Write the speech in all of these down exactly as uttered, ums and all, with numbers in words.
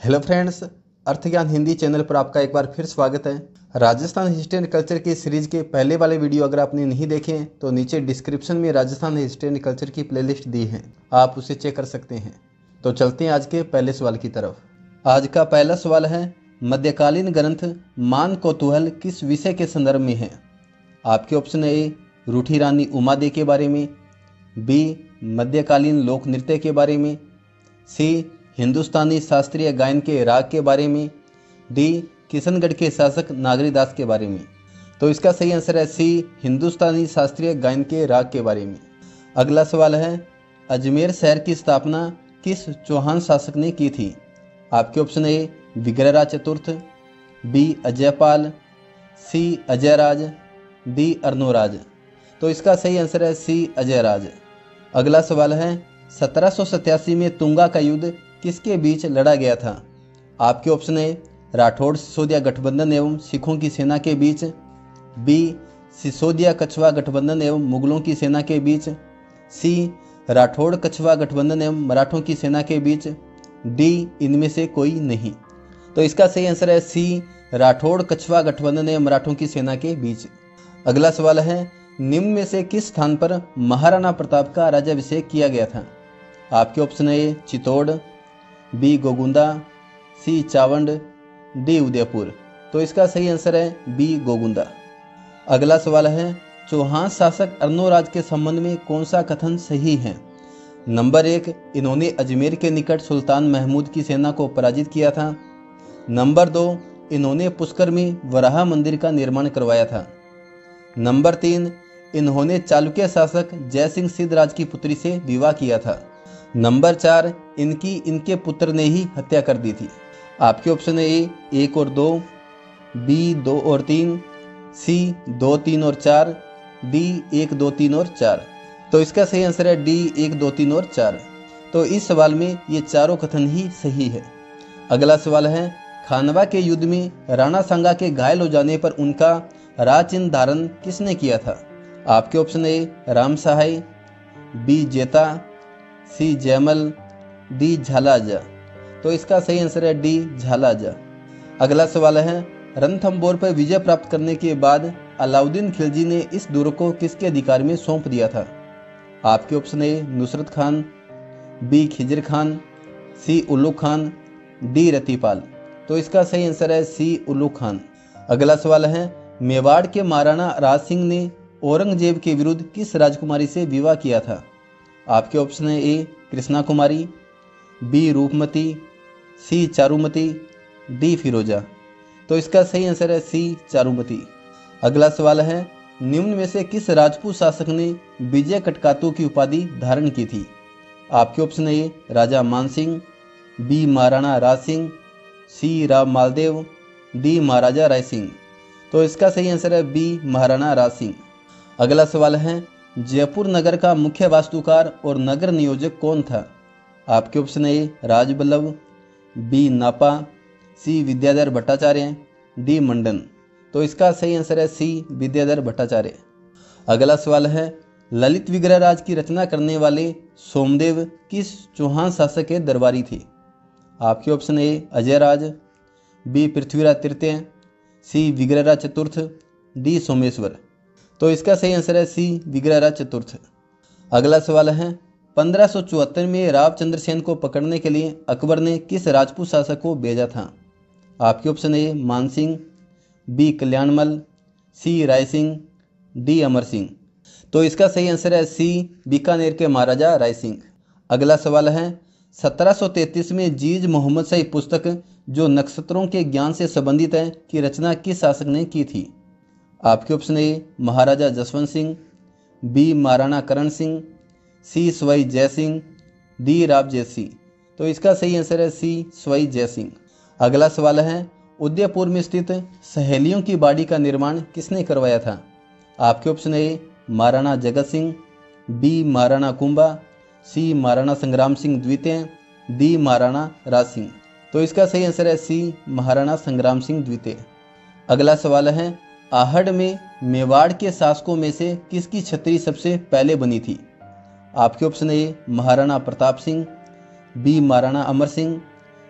Hello friends, अर्थ ज्ञान Hindi channel पर आपका एक बार फिर स्वागत है। राजस्थान हिस्ट्री एंड कल्चर की सीरीज के पहले वाले वीडियो अगर आपने नहीं देखे हैं तो नीचे डिस्क्रिप्शन में राजस्थान हिस्ट्री एंड कल्चर की प्लेलिस्ट दी है, आप उसे चेक कर सकते हैं। तो चलते हैं आज के पहले सवाल की तरफ। आज का पहला सवाल है, मध्यकालीन ग्रंथ मान कौतूहल किस विषय के संदर्भ में है? आपके ऑप्शन ए रूठी रानी उमादे के बारे में, बी मध्यकालीन लोक नृत्य के बारे में, सी हिंदुस्तानी शास्त्रीय गायन के राग के बारे में, डी किशनगढ़ के शासक नागरीदास के बारे में। तो इसका सही आंसर है सी हिंदुस्तानी शास्त्रीय गायन के राग के बारे में। अगला सवाल है, अजमेर शहर की स्थापना किस चौहान शासक ने की थी? आपके ऑप्शन ए विग्रहराज चतुर्थ, B Ajaypal, C Ajayraj, D Arnoraj. तो इसका सही आंसर है सी अजयराज। अगला सवाल है, सत्रह सौ सत्तासी में तुंगा का युद्ध किसके बीच लड़ा गया था? आपके ऑप्शन है राठौड़ सिसोदिया गठबंधन एवं सिखों की सेना के बीच, बी सिसोदिया कछवा गठबंधन एवं मुगलों की सेना के बीच, सी राठौड़ कछवा गठबंधन एवं मराठों की सेना के बीच, डी इनमें से कोई नहीं। तो इसका सही आंसर है सी राठौड़ कछवा गठबंधन एवं मराठों की सेना के बीच। अगला सवाल है, निम्न में से किस स्थान पर महाराणा प्रताप का राज्याभिषेक किया गया था? आपके ऑप्शन है Chittor, B Gogunda, C Chawand, D Udaipur. तो इसका सही आंसर है बी गोगुंदा। अगला सवाल है, चौहान शासक अर्नोराज के संबंध में कौन सा कथन सही है? नंबर एक, इन्होंने अजमेर के निकट सुल्तान महमूद की सेना को पराजित किया था। नंबर दो, इन्होंने पुष्कर में वराह मंदिर का निर्माण करवाया था। नंबर तीन, इन्होंने चालुक्य शासक जयसिंह सिद्धराज की पुत्री से विवाह किया था। नंबर चार, इनकी इनके पुत्र ने ही हत्या कर दी थी। आपके ऑप्शन है ए एक और दो, बी दो और तीन, सी दो तीन और चार, डी एक दो तीन और चार। तो इसका सही आंसर है डी एक दो तीन और चार। तो इस सवाल में ये चारों कथन ही सही है। अगला सवाल है, खानवा के युद्ध में राणा सांगा के घायल हो जाने पर उनका राजचिन्ह धारण किसने किया था? आपके option A Ram Sahay, B Jeta, C Jaimal, D झालाजा। तो इसका सही आंसर है डी झालाजा। अगला सवाल है, रणथंबोर पर विजय प्राप्त करने के बाद अलाउद्दीन खिलजी ने इस दुर्ग को किसके अधिकार में सौंप दिया था? आपके option A Nusrat Khan, B Khizr Khan, C Ulugh Khan, D Ratipal. तो इसका सही आंसर है सी उल्लू खान। अगला सवाल है, मेवाड़ के महाराणा राज सिंह ने औरंगजेब के विरुद्ध किस राजकुमारी से विवाह किया था? आपके ऑप्शन है A Krishna Kumari, B Roopmati, C Charumati, D Firoza. तो इसका सही आंसर है सी चारुमती। अगला सवाल है, निम्न में से किस राजपूत शासक ने विजय कटकातू की उपाधि धारण की थी? आपके ऑप्शन है A Raja Mansingh, B Maharana Raj Singh, C Rao Maldev, D Maharaja Rai Singh. तो इसका सही आंसर है बी महाराणा राज सिंह। अगला सवाल है, जयपुर नगर का मुख्य वास्तुकार और नगर नियोजक कौन था? आपके ऑप्शन है Rajballabh, B Napa, C Vidyadhar Bhattacharya, D Mandan. तो इसका सही आंसर है सी विद्याधर भट्टाचार्य। अगला सवाल है, ललित विग्रहराज की रचना करने वाले सोमदेव किस चौहान शासक के दरबारी थे? आपके ऑप्शन है अजयराज, बी पृथ्वीराज तृतीय, सी विग्रहराज चतुर्थ, डी सोमेश्वर। तो इसका सही आंसर है सी विग्रहराज चतुर्थ। अगला सवाल है, पंद्रह सौ चौहत्तर में राव चंद्रसेन को पकड़ने के लिए अकबर ने किस राजपूत शासक को भेजा था? आपके ऑप्शन है Mansingh, B Kalyanmal, C Rai Singh, D Amar Singh. तो इसका सही आंसर है सी बीकानेर के महाराजा राय सिंह। अगला सवाल है, सत्रह सौ तैंतीस में जीज मोहम्मद शाही पुस्तक जो नक्षत्रों के ज्ञान से संबंधित है की रचना किस शासक ने की थी? आपके ऑप्शन है Maharaja Jaswant Singh, B Maharana Karan Singh, C Sawai Jai Singh, D Rao जय सिंह। तो इसका सही आंसर है सी सवाई जय सिंह। अगला सवाल है, उदयपुर में स्थित सहेलियों की बाड़ी का निर्माण किसने करवाया था? आपके ऑप्शन है महाराणा जगत सिंह, बी महाराणा कुंभा, सी महाराणा संग्राम सिंह द्वितीय, डी महाराणा राज सिंह। तो इसका सही आंसर है सी महाराणा संग्राम सिंह द्वितीय। अगला सवाल है, आहड़ में मेवाड़ के शासकों में से किसकी छतरी सबसे पहले बनी थी? आपके ऑप्शन है Maharana Pratap Singh, B Maharana Amar Singh,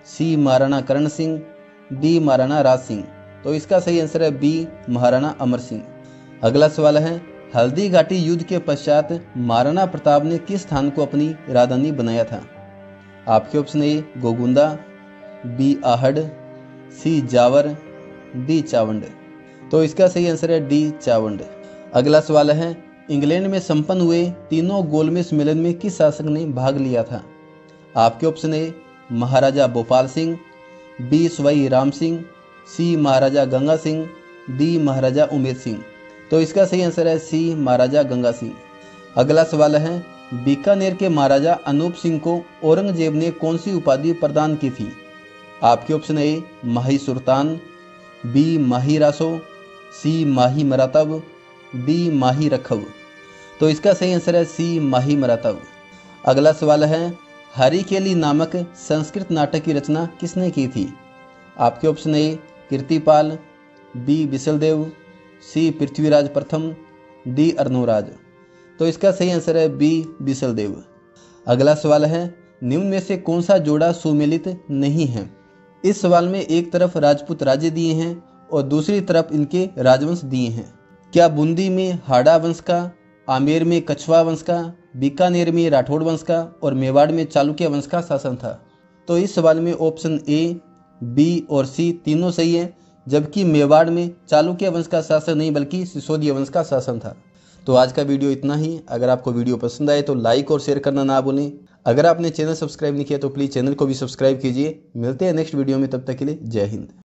C Maharana Karan Singh, D Maharana Raj Singh. तो इसका सही आंसर है बी महाराणा अमर सिंह। अगला सवाल है, हल्दी घाटी युद्ध के पश्चात महाराणा प्रताप ने किस स्थान को अपनी राजधानी बनाया था? आपके option A Gogunda, B Ahar, C Jawar, D Chavand. तो इसका सही आंसर है डी चावंड। अगला सवाल है, इंग्लैंड में संपन्न हुए तीनों गोलमेज सम्मेलन में किस शासक ने भाग लिया था? आपके option A Maharaja Bhopal Singh, B Sawai Ram Singh, C Maharaja Ganga Singh, D Maharaja Umer Singh. तो इसका सही आंसर है सी महाराजा गंगा सिंह। अगला सवाल है, बीकानेर के महाराजा अनूप सिंह को औरंगजेब ने कौन सी उपाधि प्रदान की थी? आपके option A Mahi Sultan, B Mahi Raso, C Mahi Maratib, D Mahi Rakhab. तो इसका सही आंसर है सी माही मरातब। अगला सवाल है, हरिकेली नामक संस्कृत नाटक की रचना किसने की थी? आपके option A Kirtipal, B Bisaldev, C Prithviraj प्रथम, डी अर्नोराज। तो इसका सही आंसर है बी बिसलदेव। अगला सवाल है, निम्न में से कौन सा जोड़ा सुमेलित नहीं है? इस सवाल में एक तरफ राजपूत राज्य दिए हैं और दूसरी तरफ इनके राजवंश दिए हैं। क्या बूंदी में हाड़ा वंश का, आमेर में कछवा वंश का, बीकानेर में राठौड़ वंश का और मेवाड़ में चालुक्य वंश का शासन था? तो इस सवाल में ऑप्शन ए, बी और सी तीनों सही है, जबकि मेवाड़ में चालुक्य वंश का शासन नहीं बल्कि सिसोदिया वंश का शासन था। तो आज का वीडियो इतना ही। अगर आपको वीडियो पसंद आए तो लाइक और शेयर करना ना भूलें। अगर आपने चैनल सब्सक्राइब नहीं किया तो प्लीज़ चैनल को भी सब्सक्राइब कीजिए। मिलते हैं नेक्स्ट वीडियो में, तब तक के लिए जय हिंद।